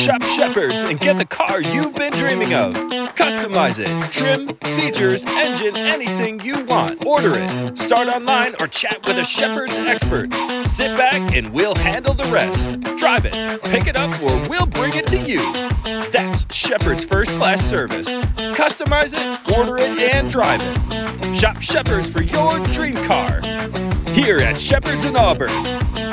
Shop Shepherd's and get the car you've been dreaming of. Customize it, trim, features, engine, anything you want. Order it. Start online or chat with a Shepherd's expert. Sit back and we'll handle the rest. Drive it, pick it up, or we'll bring it to you. That's Shepherd's first-class service. Customize it, order it, and drive it. Shop Shepherd's for your dream car. Here at Shepherd's in Auburn.